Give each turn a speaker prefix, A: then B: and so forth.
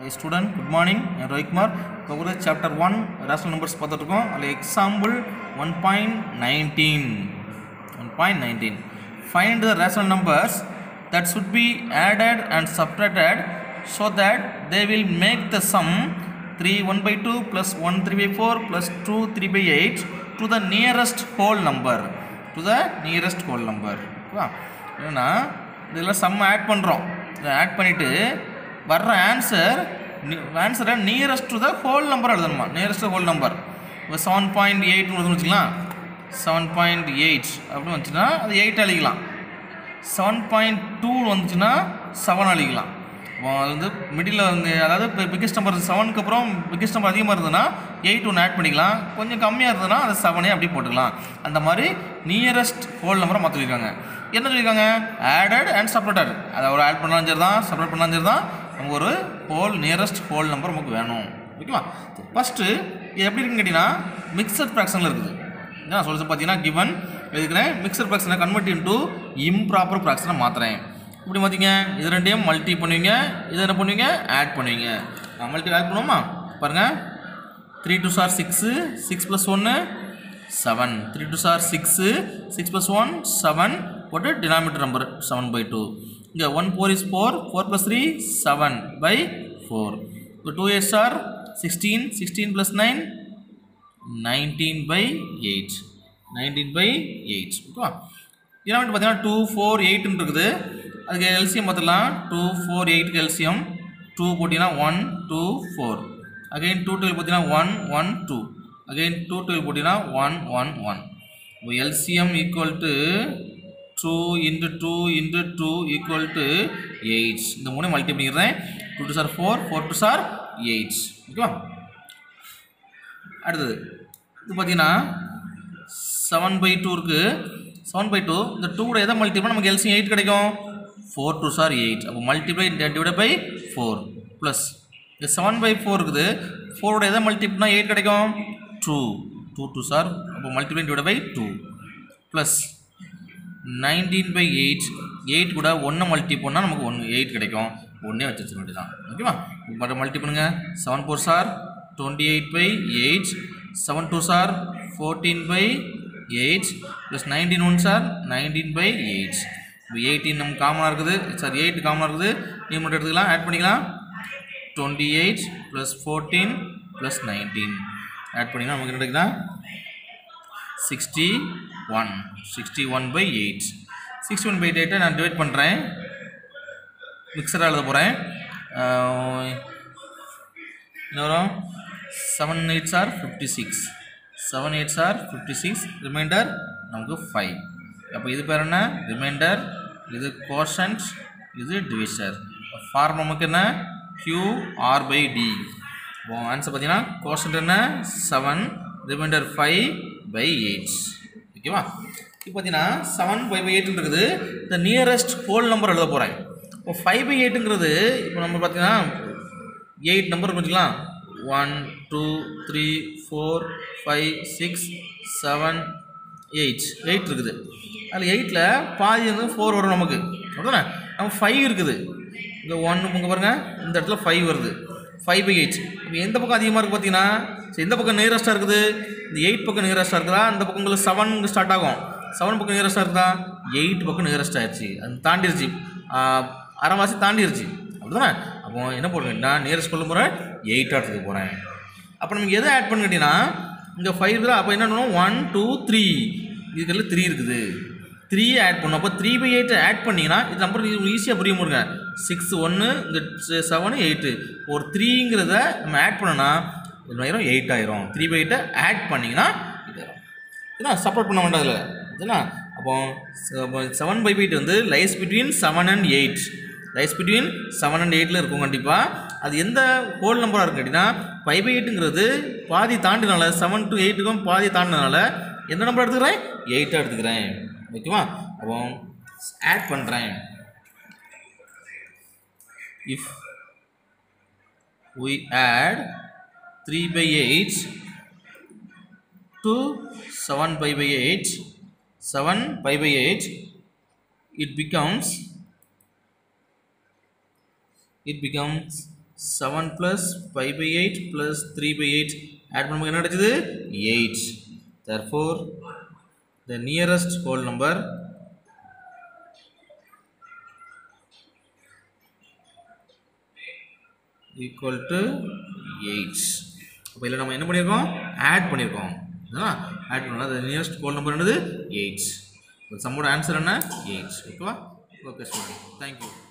A: Student, good morning. I am Rohit Kumar. Cover chapter 1 rational numbers பார்த்துட்டோம். அதுல example 1.19. Find the rational numbers that should be added and subtracted so that they will make the sum 3 1 by 2 plus 1 3 by 4 plus 2 3 by 8 to the nearest whole number. ஓகேவா? ஏன்னா இதெல்லாம் some add பண்ணுறோம். இதை add பண்ணிவிட்டு வர்ற ஆன்சரை nearest to the whole number எழுதணுமா? Nearest whole number இப்போ 7.8 வச்சுக்கலாம். 7.8 அப்படின்னு வந்துச்சுன்னா அது 8 அழிக்கலாம். 7.2 வந்துச்சுன்னா 7 அழிக்கலாம். அது வந்து மிடில் வந்து அதாவது இப்போ பிக்கஸ்ட் நம்பர் 7க்கு அப்புறம் பிக்கஸ்ட் நம்பர் அதிகமாக இருந்ததுன்னா 8 ஒன்று ஆட் பண்ணிக்கலாம். கொஞ்சம் கம்மியாக இருந்ததுன்னா அது 7 அப்படி போட்டுக்கலாம். அந்த மாதிரி நியரஸ்ட் ஹோல் நம்பரை மாற்ற சொல்லியிருக்காங்க. என்ன சொல்லியிருக்காங்க? Added and subtracted. அதை ஒரு ஆட் பண்ணாலும் சரி தான், சப்ரேட் பண்ணாலும் சரி தான், நமக்கு ஒரு நியரஸ்ட் ஹோல் நம்பர் நமக்கு வேணும். ஓகேவா? ஃபஸ்ட்டு இது எப்படி இருக்குன்னு கேட்டிங்கன்னா மிக்சட் ஃப்ராக்ஷனில் இருக்குது. நான் சொல்ல பார்த்தீங்கன்னா கிவன் எழுதிக்கிறேன். மிக்சட் ஃப்ராக்ஷனை கன்வெர்ட் இன்டு இம்ப்ராப்பர் ஃப்ராக்ஷனை மாற்றுறேன். இப்படி பார்த்தீங்க, இது ரெண்டையும் மல்டி பண்ணுவீங்க, இதை என்ன பண்ணுவீங்க? ஆட் பண்ணுவீங்க. மல்டி ஆட் பண்ணுவோமா? பாருங்கள், 3 2s are 6, 6 plus 1 7, 3 2s are 6, 6 plus 1 7, போட்டு denominator number 7 by 2. இங்கே 1 4 is 4, 4 plus 3 7 by 4. இப்போ 2 8s are 16, 16 plus 9 19 by 8, 19 by 8. ஓகேவா? denominator பார்த்தீங்கன்னா 2 4 8 இருக்குது. அதுக்கு எல்சிஎம் பார்த்துக்கலாம். 2 4 8க்கு எல்சிஎம் 2 போட்டிங்கன்னா 1 2 4. அகைன் 2 12 பார்த்தீங்கன்னா 1 1 2. அகைன் 2 12 போட்டிங்கன்னா 1 1 1. இப்போ LCM equal to 2 into 2 into 2 equal to 8. இந்த மூணு மல்டி பண்ணிக்கிறேன். 2 2s are 4, 4 2s are 8. ஓகேவா? அடுத்தது இது பார்த்தீங்கன்னா 7 by 2 இருக்குது. 7 by 2 இந்த 2 கூட எதை மல்டி பண்ணால் நமக்கு எல்சிஎம் 8 கிடைக்கும். 4 2s are 8. அப்போ மல்டிப்ளை டிவைட் பை 4 ப்ளஸ் இந்த 7 by 4 இருக்குது. 4 கூட எதை மல்டி பண்ணால் 8 கிடைக்கும். 2 2 2s are, அப்போ multiply divide by 2 plus 19 by 8. 8 கூட 1 மல்டி பண்ணால் நமக்கு 8 கிடைக்கும். 1 வச்சு வேண்டியதான். ஓகேவா? இப்போ மல்டி பண்ணுங்க. 7 4s are 28 by 8, 7 2s are 14 by 8 plus 19 1s are 19 by 8. இப்போ 18 நம்ம காமனாக இருக்குது. சாரி 8 காமனாக இருக்குது. நீ மட்டும் எடுத்துக்கலாம், ஆட் பண்ணிக்கலாம். 28 plus 14 plus 19 ஆட் பண்ணிங்கன்னா நமக்கு என்ன கிடைக்குதா? 61 by 8. 61 by 8 நான் டிவைட் பண்ணுறேன். மிக்சராக எழுத போகிறேன். என்ன வரும்? 7 8s are 56. 7 8s are 56. Reminder நமக்கு 5. அப்போ இது பேர் என்ன? ரிமைண்டர். இது கோஷன்ட், இது டிவிஷர். ஃபார்ம் நமக்கு என்ன? QR by D. இப்போ ஆன்சர் பார்த்தீங்கன்னா கோஷன்ட் என்ன? 7, ரிமைண்டர் 5 by 8. ஓகேவா? இப்போ பார்த்தீங்கன்னா 7 5 by 8 இருக்குது. இந்த நியரஸ்ட் ஹோல் நம்பர் எழுத போகிறேன். இப்போ 5 by 8ங்கிறது இப்போ நம்ம பார்த்தீங்கன்னா 8 நம்பர் வச்சுக்கலாம். 1 2 3 4 5 6 7 8 இருக்குது. அதில் 8ல் பாதி வந்து 4 வரும் நமக்கு. அப்படிதானே? நம்ம 5 இருக்குது. இங்கே 1 இங்கே பாருங்கள், இந்த இடத்துல 5 வருது. 5 by 8. இப்போ எந்த பக்கம் அதிகமாக இருக்குது பார்த்தீங்கன்னா, எந்த பக்கம் நியரஸ்ட்டாக இருக்குது? இந்த 8 பக்கம் நியரஸ்ட்டாக இருக்குதா? இந்த பக்கம் உங்களுக்கு 7 ஸ்டார்ட் ஆகும். 7 பக்கம் நியரஸ்ட்டாக இருக்குதா? 8 பக்கம் நியரஸ்ட் ஆயிடுச்சு. அது தாண்டிடுச்சு, அரைவாசி தாண்டிடுச்சு. அப்படிதானே? அப்போ என்ன போடுறேன்னா நியரஸ்ட் கொள்ள போகிறேன், 8 எடுத்துக்க போகிறேன். அப்போ நமக்கு எதை ஆட் பண்ண கேட்டிங்கன்னா இங்கே 5 இருக்குதா? அப்போ என்ன பண்ணுவோம்? 1 2 3 இதுக்கெல்லாம் 3 இருக்குது. 3 ஆட் பண்ணோம். அப்போ 3 by 8 ஆட் பண்ணிங்கன்னா இது நம்பர் ஈஸியாக புரிய முடியுங்க. 6 1 இந்த 7 8 ஒரு 3ங்கிறத நம்ம ஆட் பண்ணோன்னா இது ஆயிரும், 8 ஆயிரும். 3 by 8 ஆட் பண்ணிங்கன்னா இது ஆயிரும். ஏன்னா சப்போர்ட் பண்ண வேண்டாம் அதில். சரிங்களா? அப்போ 7 by 8 வந்து lies between 7 and 8. Lies between 7 and 8ல் இருக்கும் கண்டிப்பாக. அது எந்த ஹோல் நம்பராக இருக்கு கேட்டிங்கன்னா 5 by 8ங்கிறது பாதி தாண்டினால 7 to 8க்கும் பாதி தாண்டினால எந்த நம்பர் எடுத்துக்கிறேன்? 8 எடுத்துக்கிறேன். ஓகேவா? அப்போ ஆட் பண்ணுறேன். If we add 3 by 8 to 7 pi by 8, 7 pi by 8, it becomes 7 plus 5 by 8 plus 3 by 8 add பண்ணும்போது என்ன கிடைச்சது 8. Therefore the nearest whole number equal to 8. அப்போ இதில் நம்ம என்ன பண்ணியிருக்கோம் ஆட் பண்ணியிருக்கோம் ஆட் பண்ணோம் the nearest whole number என்னது 8. சம்மோட ஆன்சர் என்ன 8. ஓகேவா ஓகே ஸ்டூடெண்ட் தேங்க்யூ.